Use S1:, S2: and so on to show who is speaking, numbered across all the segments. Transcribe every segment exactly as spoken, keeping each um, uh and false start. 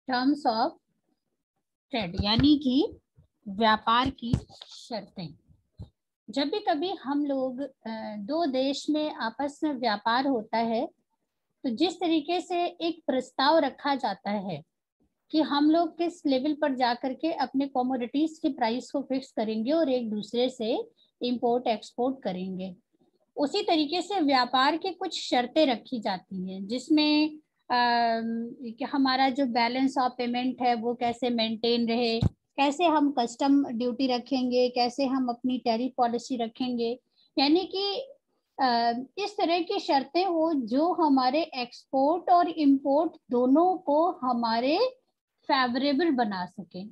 S1: Terms of trade यानी कि व्यापार की शर्तें। जब भी कभी हम लोग दो देश में आपस में व्यापार होता है तो जिस तरीके से एक प्रस्ताव रखा जाता है कि हम लोग किस लेवल पर जाकर के अपने कमोडिटीज की प्राइस को फिक्स करेंगे और एक दूसरे से इंपोर्ट एक्सपोर्ट करेंगे, उसी तरीके से व्यापार की कुछ शर्तें रखी जाती हैं जिसमें कि हमारा जो बैलेंस ऑफ पेमेंट है वो कैसे मेंटेन रहे, कैसे हम कस्टम ड्यूटी रखेंगे, कैसे हम अपनी टैरिफ पॉलिसी रखेंगे, यानी कि इस तरह की शर्तें हो जो हमारे एक्सपोर्ट और इंपोर्ट दोनों को हमारे फेवरेबल बना सके।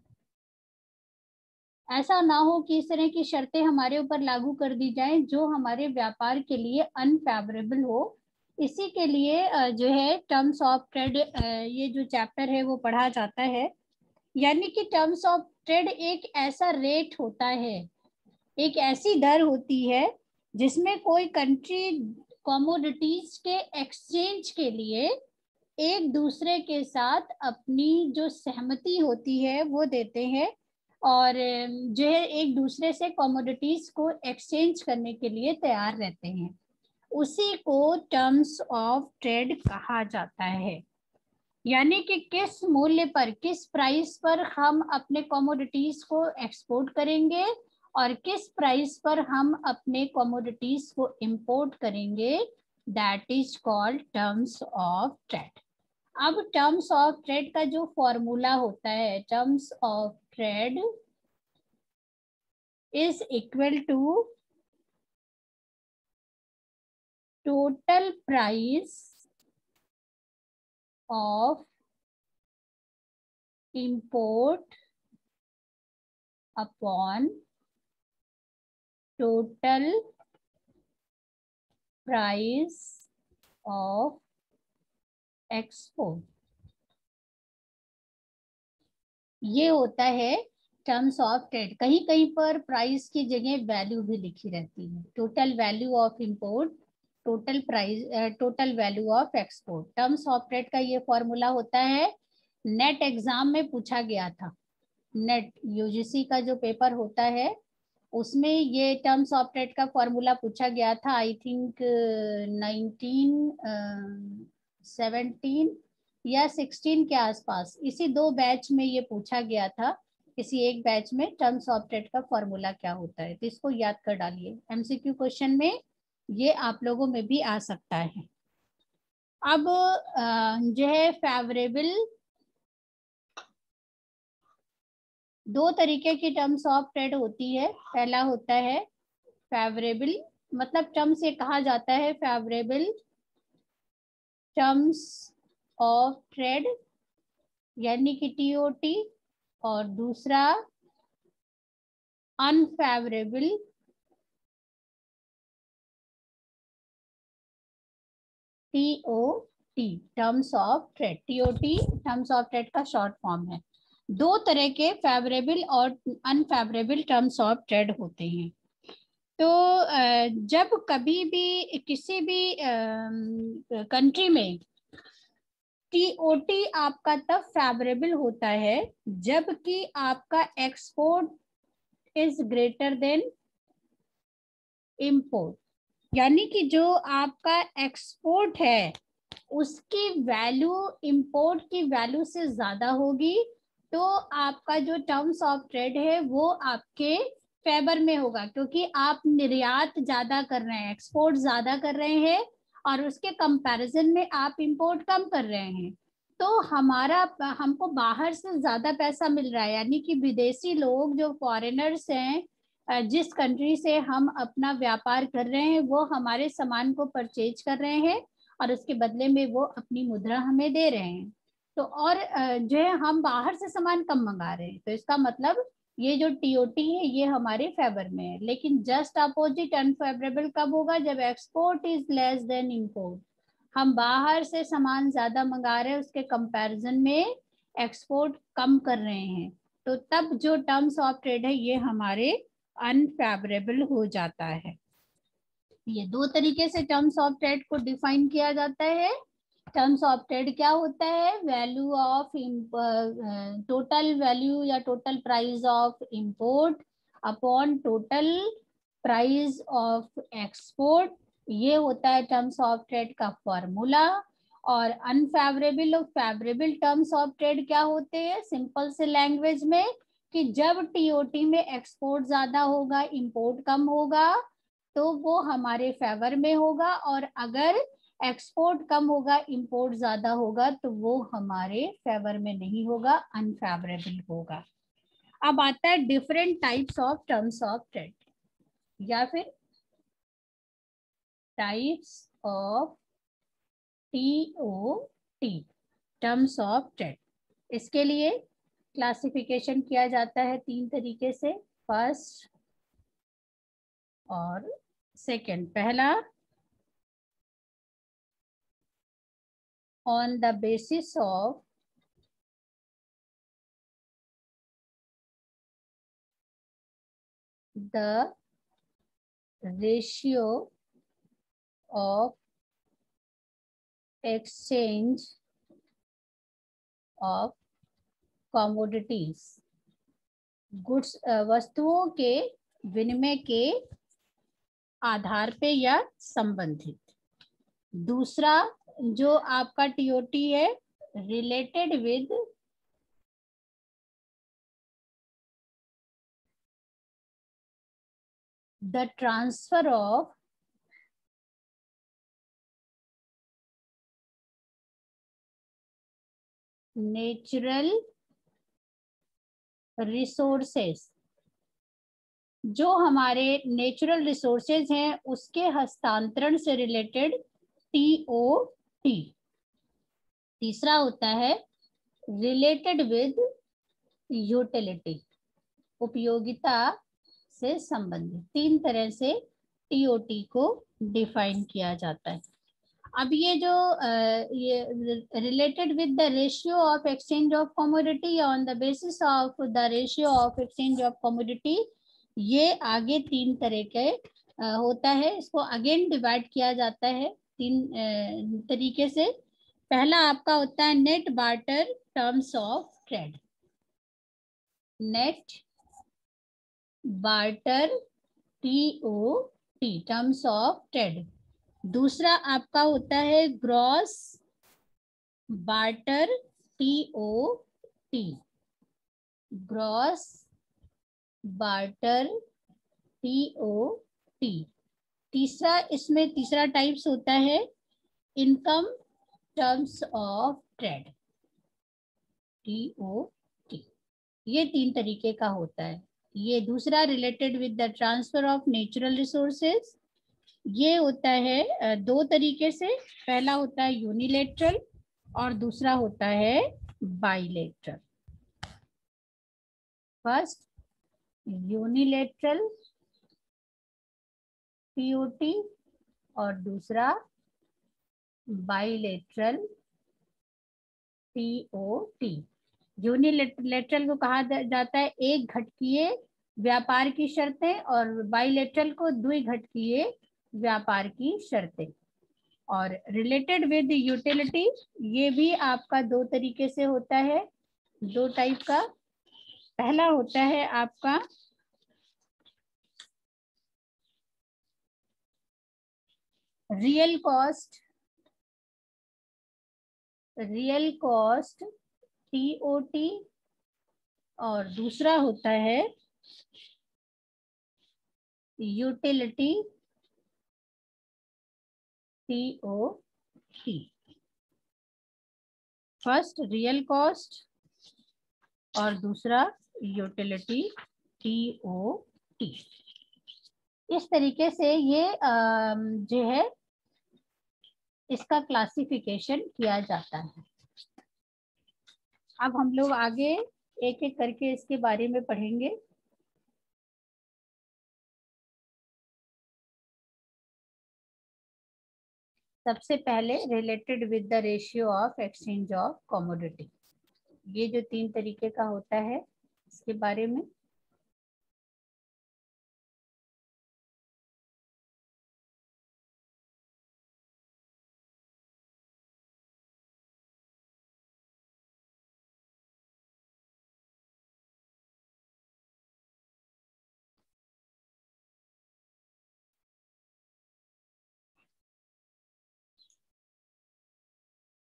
S1: ऐसा ना हो कि इस तरह की शर्तें हमारे ऊपर लागू कर दी जाएं जो हमारे व्यापार के लिए अनफेवरेबल हो। इसी के लिए जो है टर्म्स ऑफ ट्रेड, ये जो चैप्टर है वो पढ़ा जाता है। यानी कि टर्म्स ऑफ ट्रेड एक ऐसा रेट होता है, एक ऐसी दर होती है जिसमें कोई कंट्री कमोडिटीज के एक्सचेंज के लिए एक दूसरे के साथ अपनी जो सहमति होती है वो देते हैं और जो है एक दूसरे से कमोडिटीज को एक्सचेंज करने के लिए तैयार रहते हैं। उसी को टर्म्स ऑफ ट्रेड कहा जाता है। यानी कि किस मूल्य पर, किस प्राइस पर हम अपने कमोडिटीज को एक्सपोर्ट करेंगे और किस प्राइस पर हम अपने कमोडिटीज को इंपोर्ट करेंगे, that is called terms of trade. अब टर्म्स ऑफ ट्रेड का जो फॉर्मूला होता है, terms of trade is equal to total price of import upon total price of export. ये होता है टर्म्स ऑफ ट्रेड। कहीं कहीं पर प्राइस की जगह वैल्यू भी लिखी रहती है, total value of import, total price, total value of export. Terms of trade का ये फॉर्मूला होता है, नेट एग्जाम में पूछा गया था। नेट यूजीसी का जो पेपर होता है उसमें ये टर्म्स ऑफ ट्रेड का फॉर्मूला पूछा गया था। आई थिंक नाइनटीन सेवनटीन या सिक्सटीन के आसपास, इसी दो बैच में ये पूछा गया था। किसी एक बैच में टर्म्स ऑफ ट्रेड का फॉर्मूला क्या होता है, तो इसको याद कर डालिए, एमसीक्यू क्वेश्चन में ये आप लोगों में भी आ सकता है। अब जो है फेवरेबल, दो तरीके की टर्म्स ऑफ ट्रेड होती है। पहला होता है फेवरेबल, मतलब टर्म से कहा जाता है फेवरेबल टर्म्स ऑफ ट्रेड यानी कि टीओटी, और दूसरा unfavourable TOT, terms of trade. TOT terms of trade का शॉर्ट फॉर्म है। दो तरह के फेवरेबल और अनफेवरेबल टर्म्स ऑफ ट्रेड होते हैं। तो जब कभी भी किसी भी कंट्री में टीओटी आपका तब फेवरेबल होता है जबकि आपका export is greater than import. यानी कि जो आपका एक्सपोर्ट है उसकी वैल्यू इंपोर्ट की वैल्यू से ज्यादा होगी, तो आपका जो टर्म्स ऑफ ट्रेड है वो आपके फेवर में होगा, क्योंकि आप निर्यात ज्यादा कर रहे हैं, एक्सपोर्ट ज्यादा कर रहे हैं और उसके कंपैरिजन में आप इंपोर्ट कम कर रहे हैं। तो हमारा हमको बाहर से ज्यादा पैसा मिल रहा है, यानी कि विदेशी लोग जो फॉरेनर्स हैं जिस कंट्री से हम अपना व्यापार कर रहे हैं वो हमारे सामान को परचेज कर रहे हैं और उसके बदले में वो अपनी मुद्रा हमें दे रहे हैं। तो और जो है हम बाहर से सामान कम मंगा रहे हैं, तो इसका मतलब ये जो टीओटी है ये हमारे फेवर में है। लेकिन जस्ट अपोजिट अनफेवरेबल कब होगा, जब export is less than import. हम बाहर से सामान ज्यादा मंगा रहे हैं, उसके कंपैरिजन में एक्सपोर्ट कम कर रहे हैं, तो तब जो टर्म्स ऑफ ट्रेड है ये हमारे अनफेवरेबल हो जाता है। ये दो तरीके से टर्म्स ऑफ ट्रेड को डिफाइन किया जाता है। टर्म्स ऑफ ट्रेड क्या होता है? वैल्यू ऑफ टोटल वैल्यू या total price of import upon total price of export, ये होता है टर्म्स ऑफ ट्रेड का फॉर्मूला। और अनफेवरेबल और फेवरेबल टर्म्स ऑफ ट्रेड क्या होते हैं? सिंपल से लैंग्वेज में कि जब टीओटी में एक्सपोर्ट ज्यादा होगा, इंपोर्ट कम होगा, तो वो हमारे फेवर में होगा, और अगर एक्सपोर्ट कम होगा, इंपोर्ट ज्यादा होगा, तो वो हमारे फेवर में नहीं होगा, अनफेवरेबल होगा। अब आता है different types of terms of trade, या फिर types of TOT, terms of trade. इसके लिए क्लासिफिकेशन किया जाता है तीन तरीके से। फर्स्ट और सेकंड। पहला, on the basis of the ratio of exchange of commodities, goods वस्तुओं के विनिमय के आधार पे या संबंधित। दूसरा जो आपका टीओटी है, related with the transfer of natural resources, जो हमारे नेचुरल रिसोर्सेज हैं उसके हस्तांतरण से रिलेटेड टीओटी। तीसरा होता है रिलेटेड विद यूटिलिटी, उपयोगिता से संबंधित। तीन तरह से टीओटी को डिफाइन किया जाता है। अब ये जो uh, ये related with the ratio of exchange of commodity on the basis of the ratio of exchange of commodity, ये आगे तीन तरह के uh, होता है। इसको अगेन डिवाइड किया जाता है तीन uh, तरीके से। पहला आपका होता है net barter terms of trade, net barter TOT, terms of trade. दूसरा आपका होता है gross barter TOT, gross barter TOT. तीसरा, इसमें तीसरा टाइप्स होता है income terms of trade, TOT. ये तीन तरीके का होता है। ये दूसरा related with the transfer of natural resources, ये होता है दो तरीके से। पहला होता है यूनिलेटरल और दूसरा होता है बाइलेटरल। फर्स्ट यूनिलेटरल टीओटी और दूसरा बाइलेटरल टीओटी। यूनिलेटरल को कहा जाता है एक घटकीय व्यापार की शर्तें, और बाइलेटरल को द्विघटकीय व्यापार की शर्तें। और रिलेटेड विद यूटिलिटी, ये भी आपका दो तरीके से होता है, दो टाइप का। पहला होता है आपका real cost, real cost TOT, और दूसरा होता है utility TOT. First real cost और दूसरा यूटिलिटी टीओटी। इस तरीके से ये जो है इसका क्लासिफिकेशन किया जाता है। अब हम लोग आगे एक एक करके इसके बारे में पढ़ेंगे। सबसे पहले related with the ratio of exchange of commodity, ये जो तीन तरीके का होता है इसके बारे में।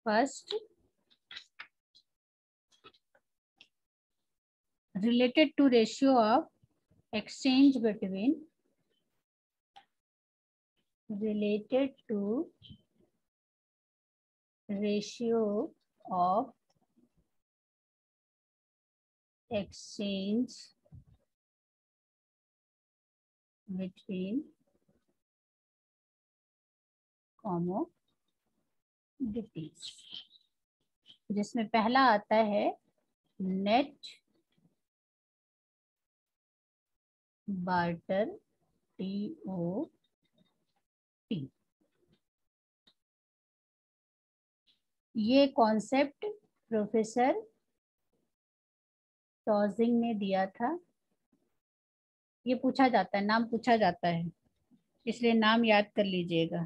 S1: First related to ratio of exchange between related to ratio of exchange between commodities, जिसमें पहला आता है net barter T O T. ये कॉन्सेप्ट प्रोफेसर टॉजिंग ने दिया था। ये पूछा जाता है, नाम पूछा जाता है, इसलिए नाम याद कर लीजिएगा।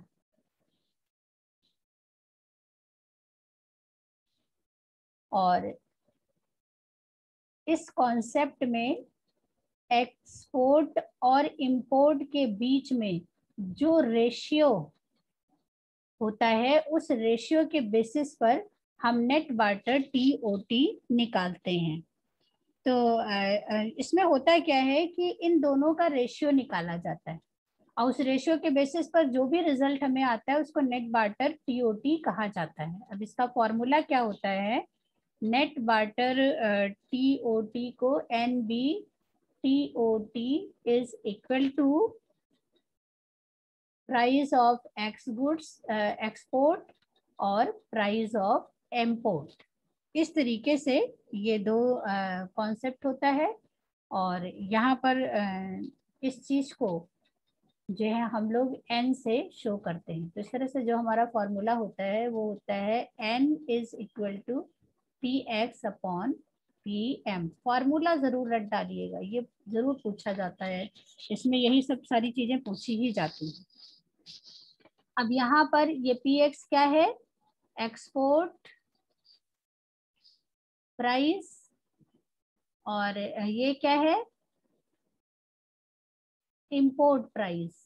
S1: और इस कॉन्सेप्ट में एक्सपोर्ट और इंपोर्ट के बीच में जो रेशियो होता है, उस रेशियो के बेसिस पर हम net barter T O T निकालते हैं। तो इसमें होता क्या है कि इन दोनों का रेशियो निकाला जाता है और उस रेशियो के बेसिस पर जो भी रिजल्ट हमें आता है उसको net barter T O T कहा जाता है। अब इसका फॉर्मूला क्या होता है? Net barter T O T को N B T O T is equal to price of X goods export और प्राइस ऑफ इम्पोर्ट। इस तरीके से ये दो कॉन्सेप्ट uh, होता है। और यहाँ पर uh, इस चीज को जो है हम लोग एन से शो करते हैं। तो इस तरह से जो हमारा फॉर्मूला होता है वो होता है N is equal to P X upon P M. Formula जरूर रट डालिएगा, ये जरूर पूछा जाता है, इसमें यही सब सारी चीजें पूछी ही जाती हैं। अब यहाँ पर ये पी एक्स क्या है? एक्सपोर्ट प्राइस, और ये क्या है? Import price.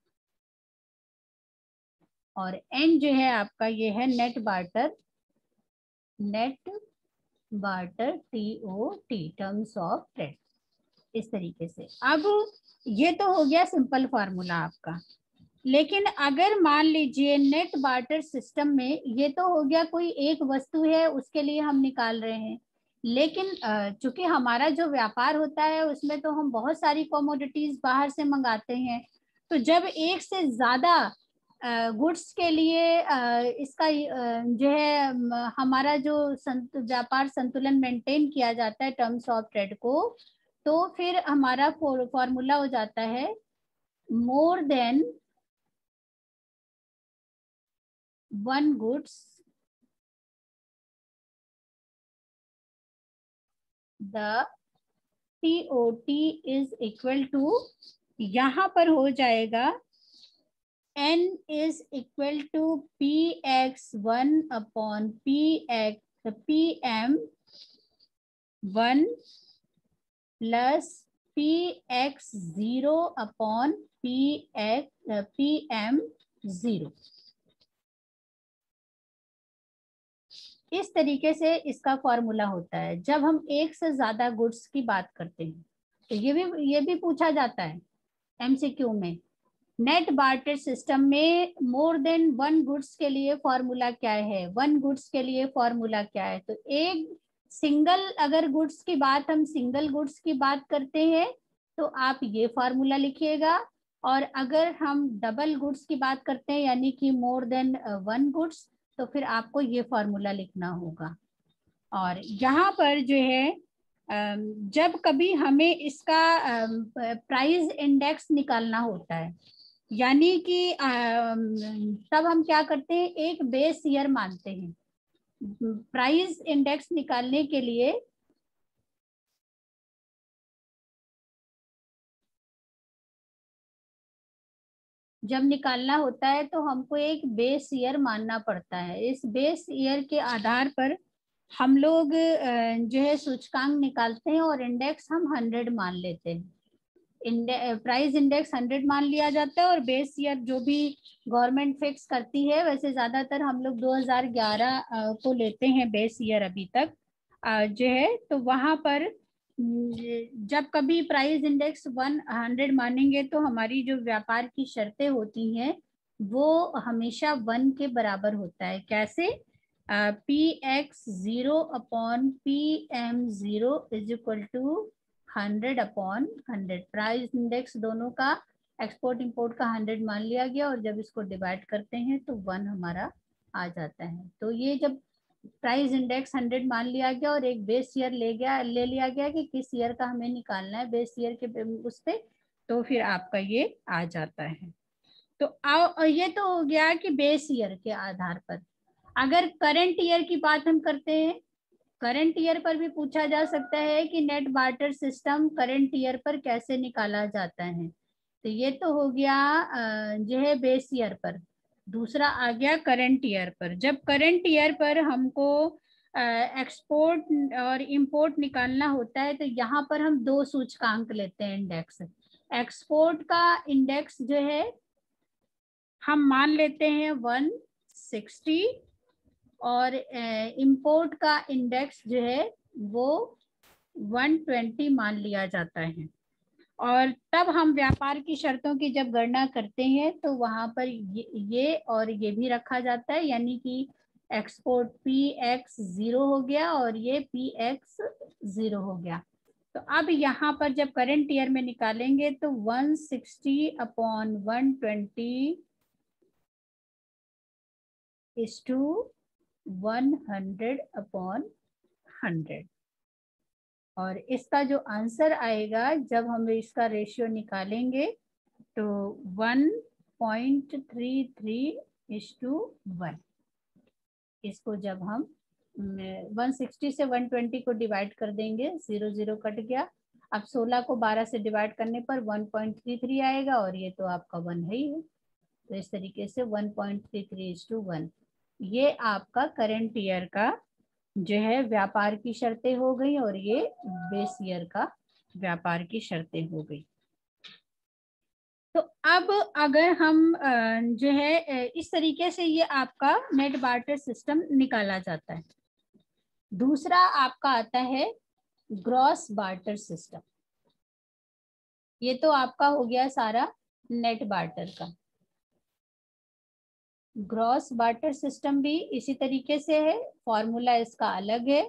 S1: और एन जो है आपका ये है net barter, net barter T O T, terms of trade. इस तरीके से अब ये तो हो गया सिंपल फार्मूला आपका। लेकिन अगर मान लीजिए नेट बार्टर सिस्टम में ये तो हो गया कोई एक वस्तु है उसके लिए हम निकाल रहे हैं, लेकिन चूंकि हमारा जो व्यापार होता है उसमें तो हम बहुत सारी कमोडिटीज बाहर से मंगाते हैं। तो जब एक से ज्यादा गुड्स के लिए इसका जो है हमारा जो व्यापार संतुलन मेंटेन किया जाता है टर्म्स ऑफ ट्रेड को, तो फिर हमारा फॉर्मूला हो जाता है more than one goods the T O T is equal to, यहाँ पर हो जाएगा n is equal to P X one upon P X P M one plus P X zero upon P X P M zero. इस तरीके से इसका formula होता है जब हम एक से ज्यादा गुड्स की बात करते हैं। तो ये भी ये भी पूछा जाता है एमसीक्यू में। नेट बार्टर सिस्टम में मोर देन वन गुड्स के लिए फॉर्मूला क्या है, वन गुड्स के लिए फॉर्मूला क्या है? तो एक सिंगल अगर गुड्स की बात हम सिंगल गुड्स की बात करते हैं तो आप ये फॉर्मूला लिखिएगा, और अगर हम डबल गुड्स की बात करते हैं यानी कि मोर देन वन गुड्स, तो फिर आपको ये फॉर्मूला लिखना होगा। और यहाँ पर जो है जब कभी हमें इसका प्राइस इंडेक्स निकालना होता है, यानी कि तब हम क्या करते हैं, एक बेस ईयर मानते हैं। प्राइस इंडेक्स निकालने के लिए जब निकालना होता है तो हमको एक बेस ईयर मानना पड़ता है। इस बेस ईयर के आधार पर हम लोग जो है सूचकांक निकालते हैं और इंडेक्स हम हंड्रेड मान लेते हैं। प्राइस इंडेक्स हंड्रेड मान लिया जाता है और बेस ईयर जो भी गवर्नमेंट फिक्स करती है, वैसे ज्यादातर हम लोग दो हज़ार ग्यारह को लेते हैं बेस ईयर अभी तक जो है। तो वहां पर जब कभी प्राइस इंडेक्स वन हंड्रेड मानेंगे तो हमारी जो व्यापार की शर्तें होती हैं वो हमेशा वन के बराबर होता है। कैसे? P X zero upon P M zero is equal to hundred upon hundred. Price index दोनों का, एक्सपोर्ट इंपोर्ट का हंड्रेड मान लिया गया और जब इसको डिवाइड करते हैं तो वन हमारा आ जाता है। तो ये जब प्राइस इंडेक्स हंड्रेड मान लिया गया और एक बेस ईयर ले गया ले लिया गया कि किस ईयर का हमें निकालना है बेस ईयर के उस पे, तो फिर आपका ये आ जाता है। तो आ, ये तो हो गया कि बेस ईयर के आधार पर। अगर करंट ईयर की बात हम करते हैं, करंट ईयर पर भी पूछा जा सकता है कि net barter system current year पर कैसे निकाला जाता है। तो ये तो हो गया जो है बेस ईयर पर। दूसरा आ गया करंट ईयर पर। जब करंट ईयर पर हमको एक्सपोर्ट और इंपोर्ट निकालना होता है तो यहाँ पर हम दो सूचकांक लेते हैं इंडेक्स। एक्सपोर्ट का इंडेक्स जो है हम मान लेते हैं वन सिक्सटी और इंपोर्ट का इंडेक्स जो है वो वन ट्वेंटी मान लिया जाता है। और तब हम व्यापार की शर्तों की जब गणना करते हैं तो वहां पर ये, ये और ये भी रखा जाता है, यानी कि एक्सपोर्ट पी एक्स जीरो हो गया और ये पी एक्स जीरो हो गया। तो अब यहाँ पर जब करंट ईयर में निकालेंगे तो one sixty upon one twenty is to one hundred upon hundred. और इसका जो आंसर आएगा जब हम इसका रेशियो निकालेंगे तो one point three three is to one. इसको जब हम वन सिक्सटी से वन ट्वेंटी को डिवाइड कर देंगे, जीरो जीरो कट गया। अब सोलह को बारह से डिवाइड करने पर वन पॉइंट थ्री थ्री आएगा और ये तो आपका वन है ही है। तो इस तरीके से one point three three is to one. ये आपका करंट ईयर का जो है व्यापार की शर्तें हो गई और ये बेस ईयर का व्यापार की शर्तें हो गई। तो अब अगर हम जो है इस तरीके से ये आपका नेट बार्टर सिस्टम निकाला जाता है। दूसरा आपका आता है ग्रॉस बार्टर सिस्टम। ये तो आपका हो गया सारा नेट बार्टर का। ग्रॉस बार्टर सिस्टम भी इसी तरीके से है, फॉर्मूला इसका अलग है।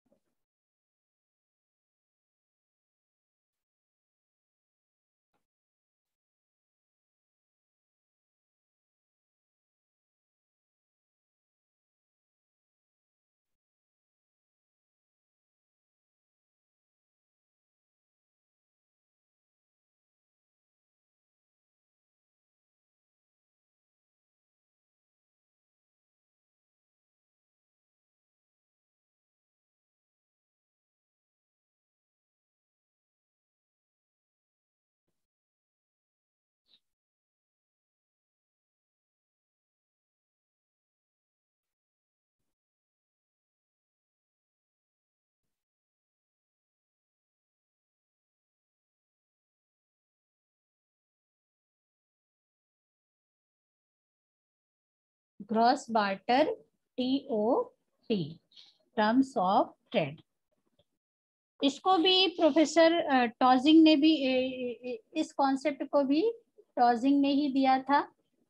S1: Gross barter T O T, terms of trade. इसको भी प्रोफेसर टॉजिंग ने भी, इस कॉन्सेप्ट को भी टॉजिंग ने ही दिया था।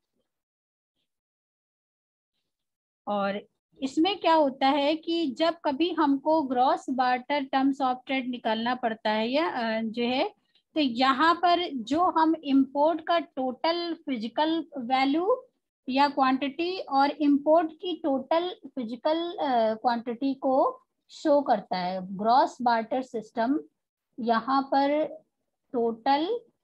S1: और इसमें क्या होता है कि जब कभी हमको gross barter terms of trade निकालना पड़ता है या जो है, तो यहाँ पर जो हम इंपोर्ट का टोटल फिजिकल वैल्यू या क्वांटिटी और इंपोर्ट की टोटल फिजिकल क्वांटिटी को शो करता है। ग्रॉस बार्टर सिस्टम यहाँ पर total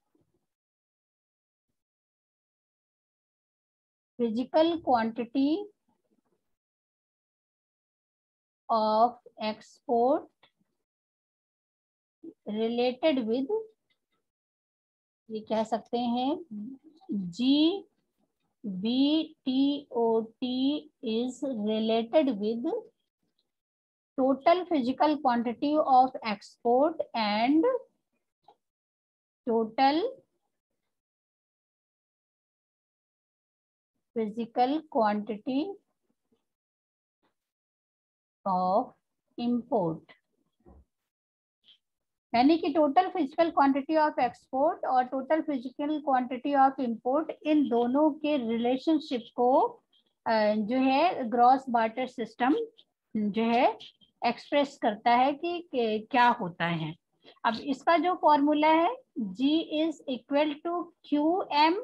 S1: physical quantity of export related with, ये कह सकते हैं G B T O T is related with total physical quantity of export and total physical quantity of import, यानी कि total physical quantity of export और total physical quantity of import, इन दोनों के रिलेशनशिप को जो है ग्रॉस बार्टर सिस्टम जो है एक्सप्रेस करता है कि, कि क्या होता है। अब इसका जो फॉर्मूला है G is equal to Q M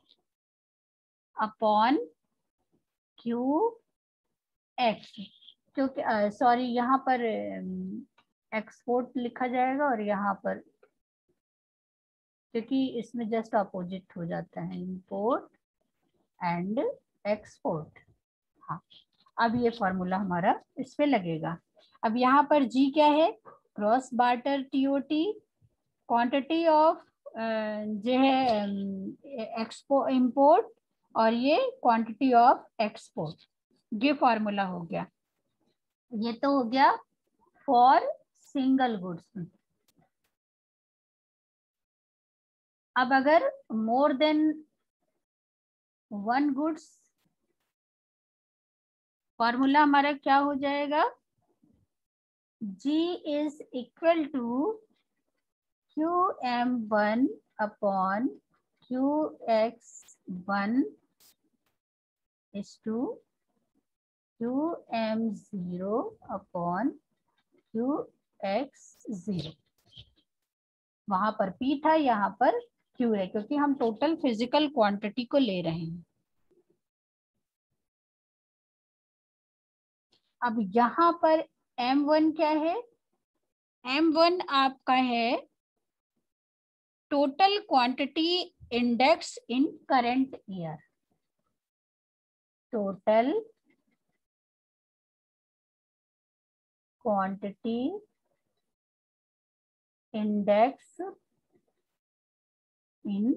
S1: upon Q X, क्योंकि सॉरी यहाँ पर एक्सपोर्ट लिखा जाएगा और यहाँ पर, क्योंकि इसमें जस्ट अपोजिट हो जाता है इंपोर्ट एंड एक्सपोर्ट। हाँ, अब ये फॉर्मूला हमारा इस पे लगेगा। अब यहाँ पर जी क्या है, cross barter TOT, quantity of जो है एक्सपो इंपोर्ट, और ये क्वांटिटी ऑफ एक्सपोर्ट, ये फॉर्मूला हो गया। ये तो हो गया फॉर सिंगल गुड्स। अब अगर more than one goods, formula हमारा क्या हो जाएगा, G is equal to Q M one upon Q X one is to Q M zero upon Q X zero. वहां पर P था, यहाँ पर Q है, क्योंकि हम टोटल फिजिकल क्वांटिटी को ले रहे हैं। अब यहाँ पर एम वन क्या है, एम वन आपका है total quantity index in current year, total quantity index in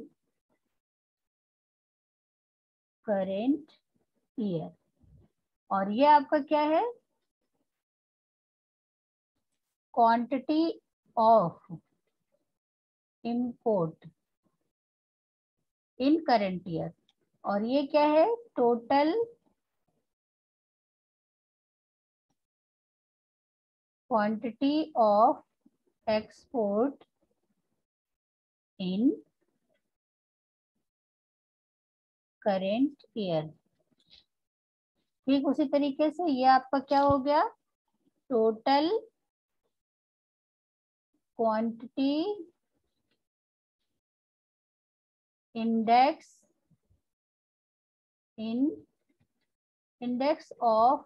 S1: current year, और ये आपका क्या है, quantity of import in current year, और ये क्या है, total quantity of export in current year. ठीक उसी तरीके से ये आपका क्या हो गया, total quantity index in index of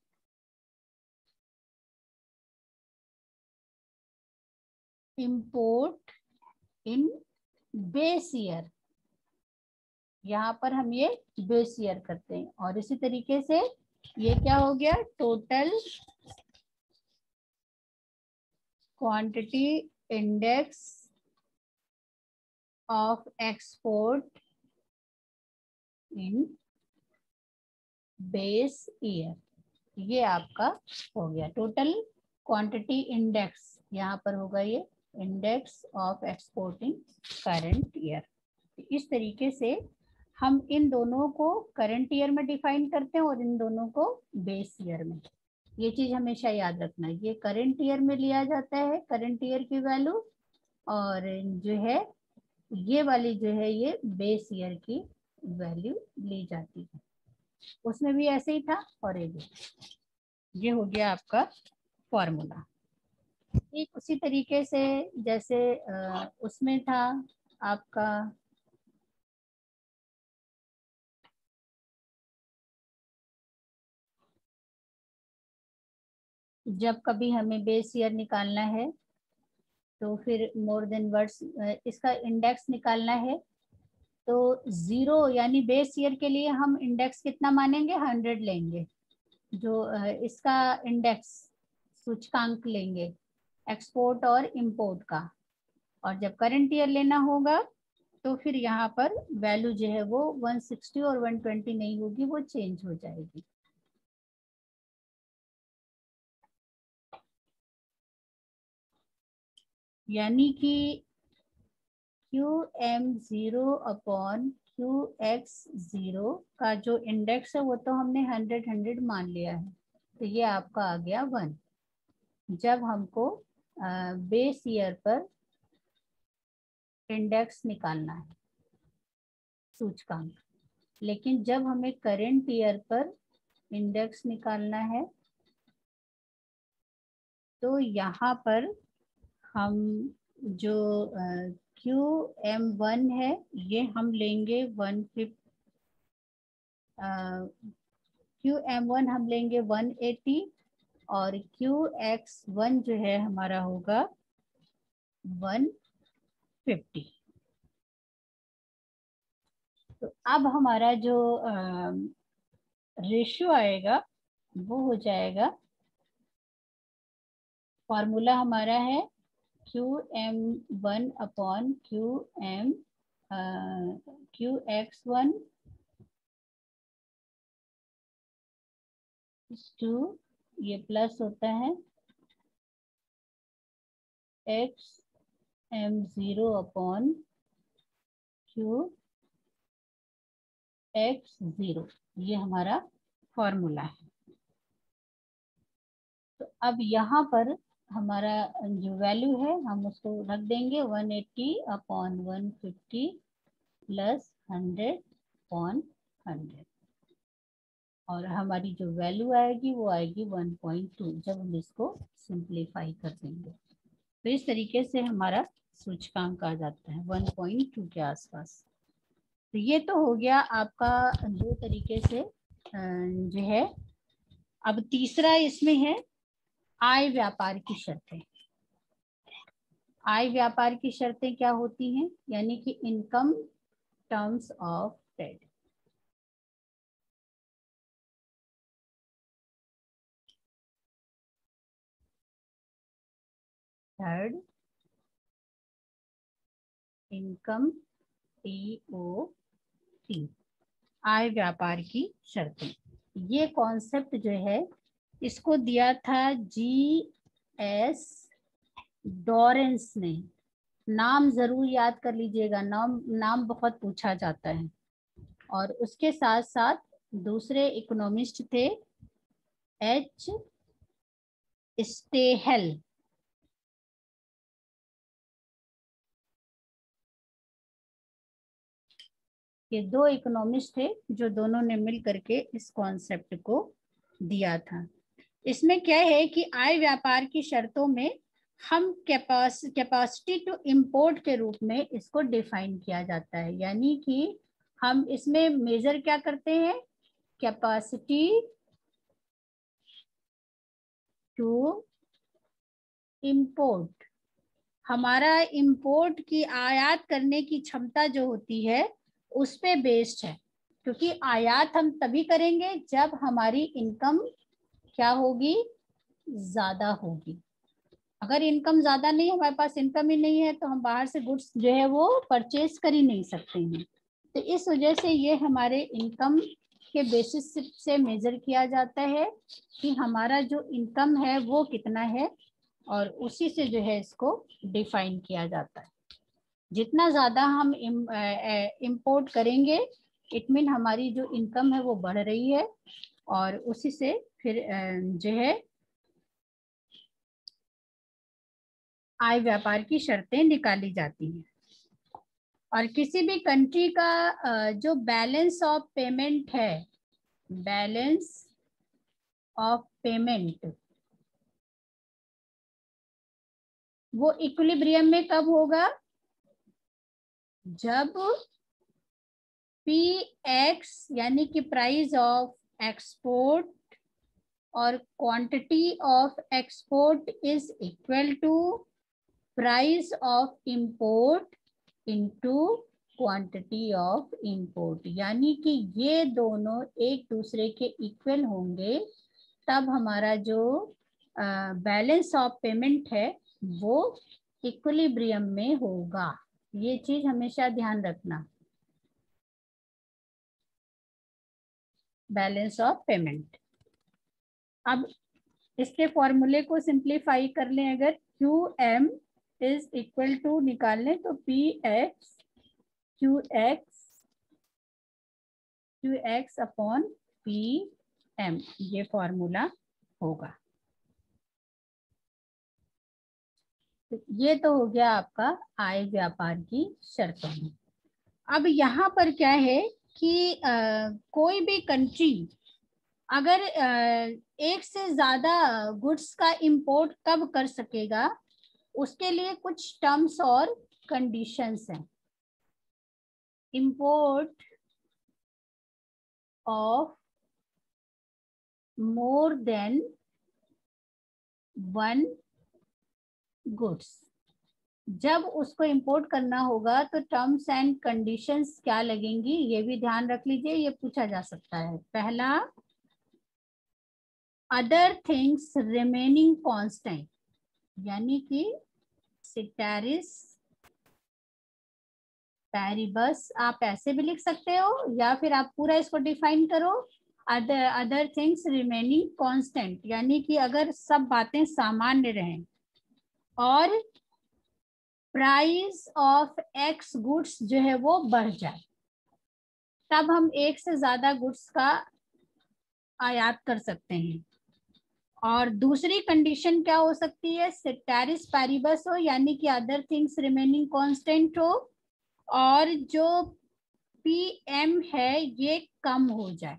S1: import in base year, यहाँ पर हम ये बेस ईयर करते हैं। और इसी तरीके से ये क्या हो गया, total quantity index of export in base year, ये आपका हो गया टोटल क्वांटिटी इंडेक्स, यहाँ पर होगा ये index of export in current year. इस तरीके से हम इन दोनों को करंट ईयर में डिफाइन करते हैं और इन दोनों को बेस ईयर में। ये चीज हमेशा याद रखना, ये करंट ईयर में लिया जाता है करंट ईयर की वैल्यू, और जो है ये वाली जो है ये बेस ईयर की वैल्यू ली जाती है। उसमें भी ऐसे ही था, और ये ये हो गया आपका फॉर्मूला। एक उसी तरीके से जैसे उसमें था आपका जब कभी हमें बेस ईयर निकालना है तो फिर मोर देन वर्ड्स इसका इंडेक्स निकालना है, तो जीरो यानी बेस ईयर के लिए हम इंडेक्स कितना मानेंगे, हंड्रेड लेंगे, जो इसका इंडेक्स सूचकांक लेंगे एक्सपोर्ट और इंपोर्ट का। और जब करंट ईयर लेना होगा तो फिर यहाँ पर वैल्यू जो है वो वन सिक्सटी और वन ट्वेंटी नहीं होगी, वो चेंज हो जाएगी। यानी कि Q M zero upon Q X zero का जो इंडेक्स है वो तो हमने हंड्रेड हंड्रेड मान लिया है, तो ये आपका आ गया वन। जब हमको बेस ईयर पर इंडेक्स निकालना है सूचकांक, लेकिन जब हमें करेंट ईयर पर इंडेक्स निकालना है तो यहाँ पर हम जो क्यू एम वन है ये हम लेंगे one fifty, Q M one हम लेंगे वन एटी और क्यू एक्स वन जो है हमारा होगा वन फिफ्टी। तो अब हमारा जो रेशियो आएगा वो हो जाएगा, फॉर्मूला हमारा है Q M one upon Q M Q X one to, ये प्लस होता है X M zero upon Q X zero, ये हमारा फॉर्मूला है। तो अब यहाँ पर हमारा जो वैल्यू है हम उसको रख देंगे one eighty upon one fifty plus hundred upon hundred, और हमारी जो वैल्यू आएगी वो आएगी वन पॉइंट टू जब हम इसको सिंप्लीफाई कर देंगे। तो इस तरीके से हमारा सूचकांक आ जाता है वन पॉइंट टू के आसपास। तो ये तो हो गया आपका दो तरीके से जो है। अब तीसरा इसमें है आय व्यापार की शर्तें। आय व्यापार की शर्तें क्या होती हैं, यानी कि income terms of trade. Third income T O T, आय व्यापार की शर्तें। ये कॉन्सेप्ट जो है इसको दिया था जी एस डॉरेंस ने। नाम जरूर याद कर लीजिएगा, नाम नाम बहुत पूछा जाता है। और उसके साथ साथ दूसरे इकोनॉमिस्ट थे एच स्टेहल। ये दो इकोनॉमिस्ट थे जो दोनों ने मिल करके इस कॉन्सेप्ट को दिया था। इसमें क्या है कि आय व्यापार की शर्तों में हम कैपास कैपेसिटी टू इंपोर्ट के रूप में इसको डिफाइन किया जाता है, यानी कि हम इसमें मेजर क्या करते हैं, कैपेसिटी टू इंपोर्ट। हमारा इंपोर्ट की आयात करने की क्षमता जो होती है उस पे बेस्ड है, क्योंकि आयात हम तभी करेंगे जब हमारी इनकम क्या होगी, ज्यादा होगी। अगर इनकम ज्यादा नहीं, हमारे पास इनकम ही नहीं है, तो हम बाहर से गुड्स जो है वो परचेज कर ही नहीं सकते हैं। तो इस वजह से ये हमारे इनकम के बेसिस से मेजर किया जाता है कि हमारा जो इनकम है वो कितना है, और उसी से जो है इसको डिफाइन किया जाता है। जितना ज़्यादा हम इम्पोर्ट करेंगे इट मीन हमारी जो इनकम है वो बढ़ रही है, और उसी से फिर जो है आय व्यापार की शर्तें निकाली जाती हैं। और किसी भी कंट्री का जो बैलेंस ऑफ पेमेंट है, बैलेंस ऑफ पेमेंट, वो इक्विलिब्रियम में कब होगा, जब पी एक्स यानी कि प्राइस ऑफ एक्सपोर्ट और quantity of export is equal to price of import into quantity of import, यानी कि ये दोनों एक दूसरे के इक्वल होंगे, तब हमारा जो बैलेंस ऑफ पेमेंट है वो इक्विलिब्रियम में होगा। ये चीज हमेशा ध्यान रखना, बैलेंस ऑफ पेमेंट। अब इसके फॉर्मूले को सिंप्लीफाई कर लें, अगर Q M is equal to निकाल लें तो P X Q X Q X upon P M, ये फॉर्मूला होगा। तो ये तो हो गया आपका आय व्यापार की शर्तों में। अब यहाँ पर क्या है कि आ, कोई भी कंट्री अगर एक से ज्यादा गुड्स का इंपोर्ट कब कर सकेगा, उसके लिए कुछ टर्म्स और कंडीशंस हैं। Import of more than one goods, जब उसको इंपोर्ट करना होगा तो टर्म्स एंड कंडीशंस क्या लगेंगी, ये भी ध्यान रख लीजिए, ये पूछा जा सकता है। पहला, अदर थिंग्स रिमेनिंग कांस्टेंट, यानी कि सिटेरिस पैरिबस आप ऐसे भी लिख सकते हो, या फिर आप पूरा इसको डिफाइन करो, other other things remaining constant, यानी कि अगर सब बातें सामान्य रहें और प्राइस ऑफ एक्स गुड्स जो है वो बढ़ जाए, तब हम एक से ज्यादा गुड्स का आयात कर सकते हैं। और दूसरी कंडीशन क्या हो सकती है, सिटेरिस पैरिबस हो, यानी कि अदर थिंग्स रिमेनिंग कांस्टेंट हो, और जो पीएम है ये कम हो जाए।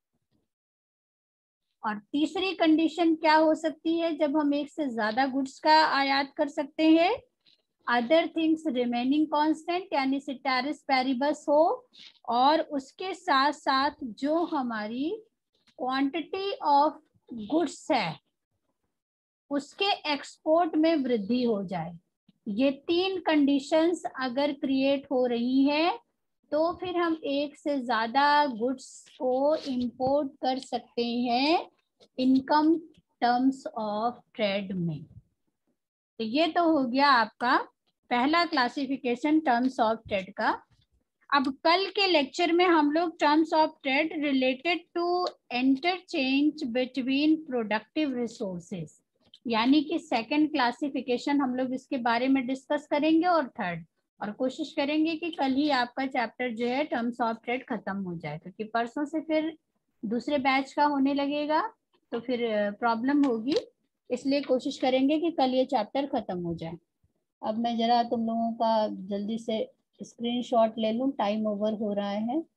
S1: और तीसरी कंडीशन क्या हो सकती है, जब हम एक से ज्यादा गुड्स का आयात कर सकते हैं, अदर थिंग्स रिमेनिंग कांस्टेंट, यानी सिटेरिस पैरिबस हो, और उसके साथ साथ जो हमारी क्वांटिटी ऑफ गुड्स है उसके एक्सपोर्ट में वृद्धि हो जाए। ये तीन कंडीशंस अगर क्रिएट हो रही है तो फिर हम एक से ज्यादा गुड्स को इंपोर्ट कर सकते हैं इनकम टर्म्स ऑफ ट्रेड में। तो ये तो हो गया आपका पहला क्लासिफिकेशन टर्म्स ऑफ ट्रेड का। अब कल के लेक्चर में हम लोग terms of trade related to interchange between productive resources, यानी कि सेकंड क्लासिफिकेशन हम लोग इसके बारे में डिस्कस करेंगे, और थर्ड, और कोशिश करेंगे कि कल ही आपका चैप्टर जो है टर्म्स ऑफ ट्रेड खत्म हो जाए, क्योंकि तो परसों से फिर दूसरे बैच का होने लगेगा तो फिर प्रॉब्लम होगी, इसलिए कोशिश करेंगे कि कल ये चैप्टर खत्म हो जाए। अब मैं जरा तुम लोगों का जल्दी से स्क्रीनशॉट ले लूं, टाइम ओवर हो रहा है।